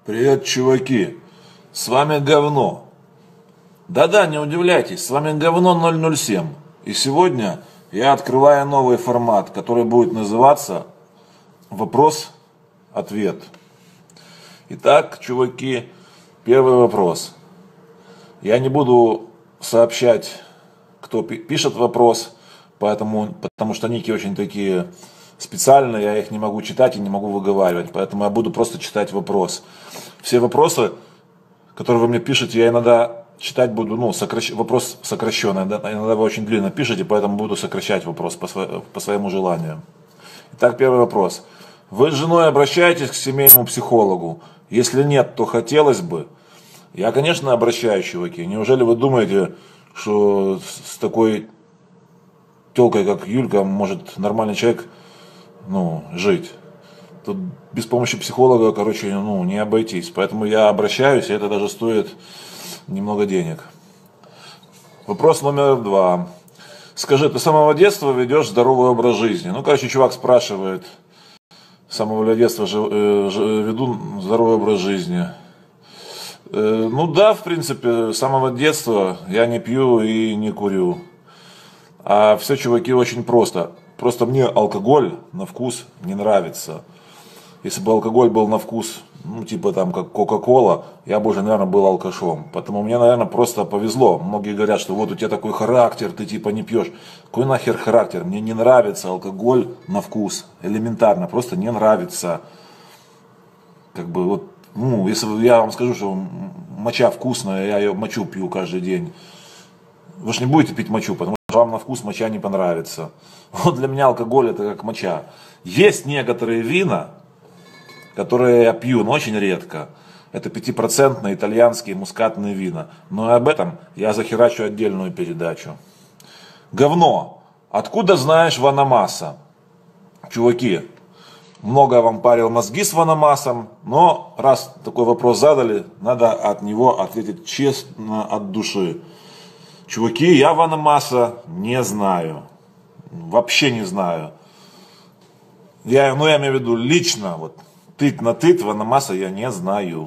Привет, чуваки! С вами говно. Да-да, не удивляйтесь, с вами говно 007. И сегодня я открываю новый формат, который будет называться «Вопрос-ответ». Итак, чуваки, первый вопрос. Я не буду сообщать, кто пишет вопрос, потому что ники очень такие специальные, я их не могу читать и не могу выговаривать, поэтому я буду просто читать вопрос. Все вопросы, которые вы мне пишете, я иногда читать буду, вопрос сокращенный, иногда вы очень длинно пишете, поэтому буду сокращать вопрос по своему желанию. Итак, первый вопрос. Вы с женой обращаетесь к семейному психологу? Если нет, то хотелось бы. Я, конечно, обращаюсь, чуваки. Неужели вы думаете, что с такой телкой, как Юлька, может нормальный человек, жить? Тут без помощи психолога, не обойтись. Поэтому я обращаюсь, и это даже стоит немного денег. Вопрос номер 2. Скажи, ты с самого детства ведешь здоровый образ жизни? Чувак спрашивает, с самого детства веду здоровый образ жизни. Да, в принципе, с самого детства я не пью и не курю. А все, чуваки, очень просто. Просто мне алкоголь на вкус не нравится. Если бы алкоголь был на вкус, как Кока-Кола, я бы уже, наверное, был алкашом. Поэтому мне, наверное, просто повезло. Многие говорят, что вот у тебя такой характер, ты не пьешь. Какой нахер характер? Мне не нравится алкоголь на вкус. Элементарно, просто не нравится. Если я вам скажу, что моча вкусная, я ее мочу пью каждый день. Вы же не будете пить мочу, потому что вам на вкус моча не понравится. Вот для меня алкоголь это как моча. Есть некоторые вина, которые я пью, но очень редко. Это 5% итальянские мускатные вина. Но об этом я захерачу отдельную передачу. Говно. Откуда знаешь Ванамаса? Чуваки, много вам парил мозги с Ванамасом, но раз такой вопрос задали, надо от него ответить честно, от души. Чуваки, я Ванамаса не знаю. Вообще не знаю. Я имею в виду лично, тыт на тыт Ванамаса я не знаю.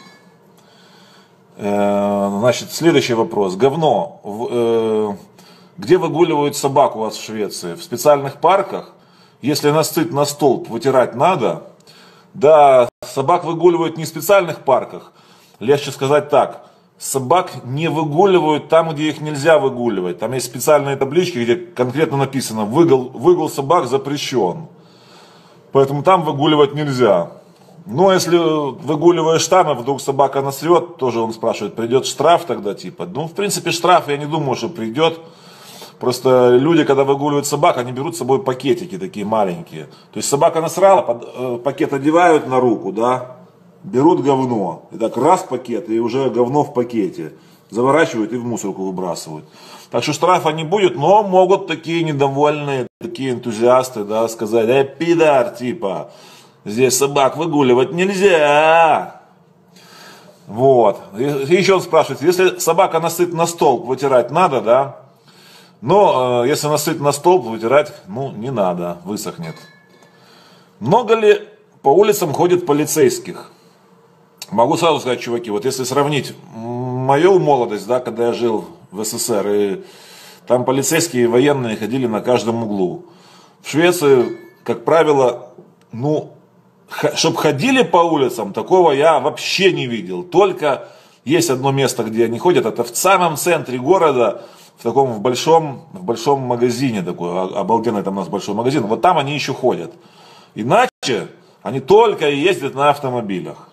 Следующий вопрос. Говно. Где выгуливают собак у вас в Швеции? В специальных парках? Если настыть на столб, вытирать надо. Да, собак выгуливают не в специальных парках. Легче сказать так. Собак не выгуливают там, где их нельзя выгуливать. Там есть специальные таблички, где конкретно написано «Выгул собак запрещен». Поэтому там выгуливать нельзя. Но если выгуливаешь там, и вдруг собака насрет, тоже он спрашивает, придет штраф тогда в принципе, штраф я не думаю, что придет. Просто люди, когда выгуливают собак, они берут с собой пакетики такие маленькие. То есть собака насрала, пакет одевают на руку, да, берут говно. И так раз пакет, и уже говно в пакете. Заворачивают и в мусорку выбрасывают. Так что штрафа не будет, но могут такие недовольные, такие энтузиасты, да, сказать, пидор, здесь собак выгуливать нельзя. Вот. И еще он спрашивает, если собака насыт на столб, вытирать надо, да? Но если насыт на столб, вытирать, не надо, высохнет. Много ли по улицам ходит полицейских? Могу сразу сказать, чуваки, если сравнить мою молодость, да, когда я жил в СССР, и там полицейские и военные ходили на каждом углу. В Швеции, как правило, чтобы ходили по улицам, такого я вообще не видел. Только есть одно место, где они ходят, это в самом центре города, в большом магазине такой, обалденный там у нас большой магазин, вот там они еще ходят. Иначе они только ездят на автомобилях.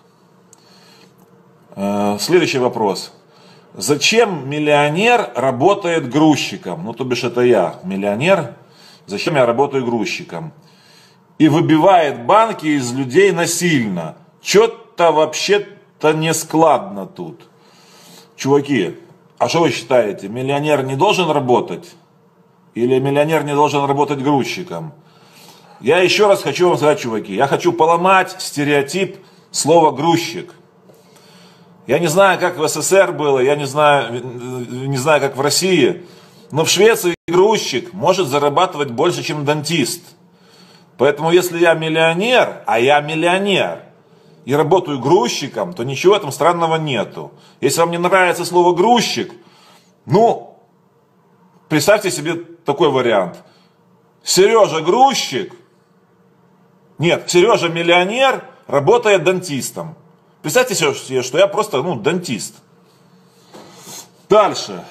Следующий вопрос. Зачем миллионер работает грузчиком? То бишь это я, миллионер. Зачем я работаю грузчиком? И выбивает банки из людей насильно. Что-то вообще-то не складно тут. Чуваки, а что вы считаете? Миллионер не должен работать? Или миллионер не должен работать грузчиком? Я еще раз хочу вам сказать, чуваки. Я хочу поломать стереотип слова грузчик. Я не знаю, как в СССР было, я не знаю, как в России, но в Швеции грузчик может зарабатывать больше, чем дантист. Поэтому если я миллионер, а я миллионер, и работаю грузчиком, то ничего в этом странного нету. Если вам не нравится слово грузчик, ну, представьте себе такой вариант. Сережа грузчик, нет, Сережа миллионер, работает дантистом. Представьте себе, что я просто, дантист. Дальше.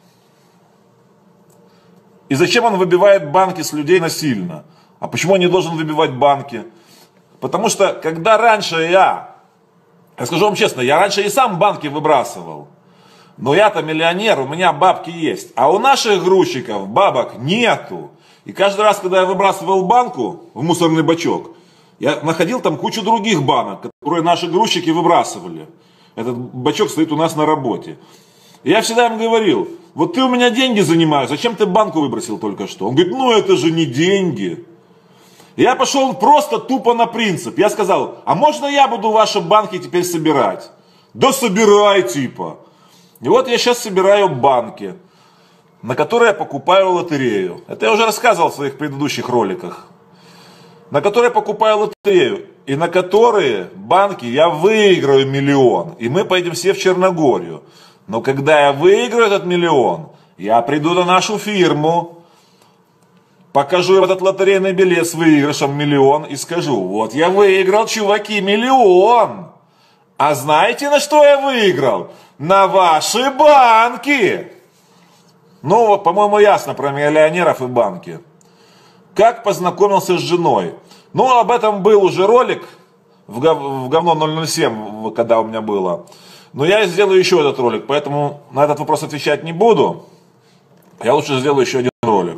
И зачем он выбивает банки с людей насильно? А почему он не должен выбивать банки? Потому что, когда раньше я скажу вам честно, я раньше и сам банки выбрасывал. Но я-то миллионер, у меня бабки есть. А у наших грузчиков бабок нету. И каждый раз, когда я выбрасывал банку в мусорный бачок, я находил там кучу других банок, которые наши грузчики выбрасывали. Этот бачок стоит у нас на работе. И я всегда им говорил, вот ты у меня деньги занимаешь, зачем ты банку выбросил только что? Он говорит, это же не деньги. Я пошел просто тупо на принцип. Я сказал, а можно я буду ваши банки теперь собирать? Да собирай типа. И вот я сейчас собираю банки, на которые я покупаю лотерею. Это я уже рассказывал в своих предыдущих роликах. На которые я покупаю лотерею. И на которые банки я выиграю миллион. И мы поедем все в Черногорию. Но когда я выиграю этот миллион, я приду на нашу фирму, покажу им этот лотерейный билет с выигрышем миллион и скажу, вот я выиграл, чуваки, миллион. А знаете, на что я выиграл? На ваши банки. По-моему, ясно про миллионеров и банки. Как познакомился с женой? Об этом был уже ролик в говно 007, когда у меня было. Но я сделаю еще этот ролик, поэтому на этот вопрос отвечать не буду. Я лучше сделаю еще один ролик.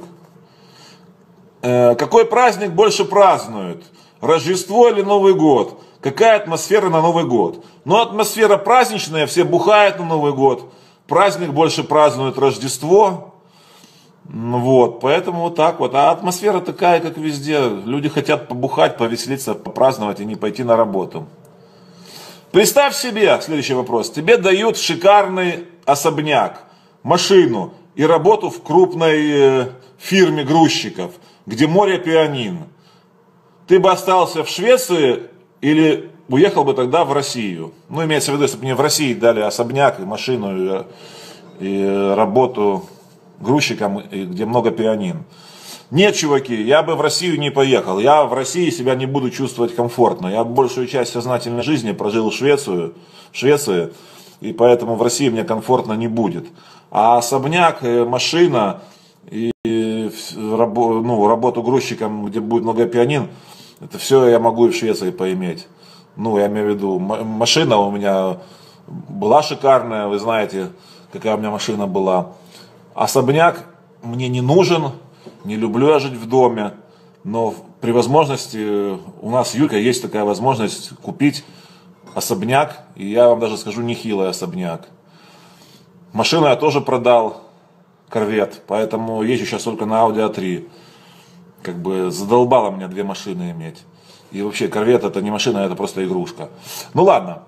Какой праздник больше празднуют? Рождество или Новый год? Какая атмосфера на Новый год? Атмосфера праздничная, все бухают на Новый год. Праздник больше празднует Рождество. Поэтому вот так вот. А атмосфера такая, как везде. Люди хотят побухать, повеселиться, попраздновать и не пойти на работу. Представь себе, следующий вопрос. Тебе дают шикарный особняк, машину и работу в крупной фирме грузчиков, где море пианин. Ты бы остался в Швеции или уехал бы тогда в Россию? Имеется в виду, если бы мне в России дали особняк, и машину, и работу грузчиком, где много пианин. Нет, чуваки, я бы в Россию не поехал. Я в России себя не буду чувствовать комфортно. Я большую часть сознательной жизни прожил в Швеции, и поэтому в России мне комфортно не будет. А особняк, машина и работу грузчиком, где будет много пианин, это все я могу и в Швеции поиметь. Я имею в виду, машина у меня была шикарная, вы знаете, какая у меня машина была. Особняк мне не нужен, не люблю я жить в доме, но при возможности, у нас с Юлькой есть такая возможность купить особняк, и я вам даже скажу, нехилый особняк. Машину я тоже продал, корвет, поэтому езжу сейчас только на Audi A3. Задолбало меня две машины иметь. И вообще, корвет это не машина, это просто игрушка. Ладно.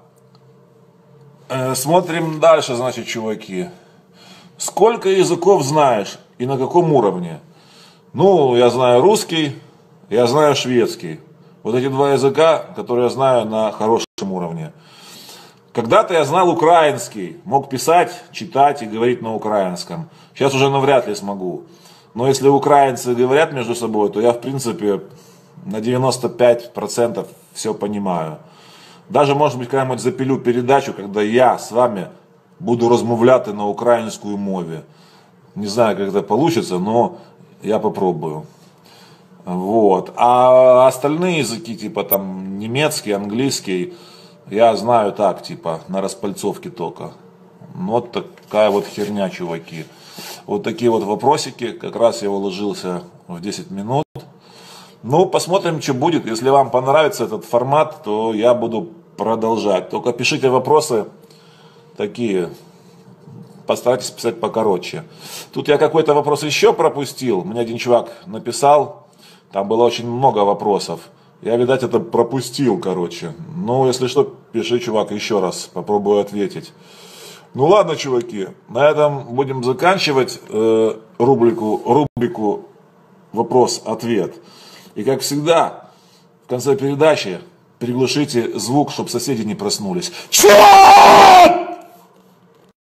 Смотрим дальше, значит, чуваки. Сколько языков знаешь и на каком уровне? Я знаю русский, я знаю шведский. Вот эти два языка, которые я знаю на хорошем уровне. Когда-то я знал украинский, мог писать, читать и говорить на украинском. Сейчас уже навряд ли смогу. Но если украинцы говорят между собой, то я, в принципе, на 95% все понимаю. Даже, может быть, когда-нибудь запилю передачу, когда я с вами буду розмовляти на украинскую мове. Не знаю, как это получится, но я попробую. А остальные языки, типа немецкий, английский, я знаю так, на распальцовке только. Вот такая вот херня, чуваки. Вот такие вот вопросики. Как раз я уложился в 10 минут. Посмотрим, что будет. Если вам понравится этот формат, то я буду продолжать. Только пишите вопросы такие. Постарайтесь писать покороче. Тут я какой-то вопрос еще пропустил. Мне один чувак написал. Там было очень много вопросов. Я, видать, это пропустил, если что, пиши, чувак, еще раз. Попробую ответить. Ладно, чуваки. На этом будем заканчивать рубрику «Вопрос-ответ». И, как всегда, в конце передачи Приглушите звук, чтобы соседи не проснулись. Черт!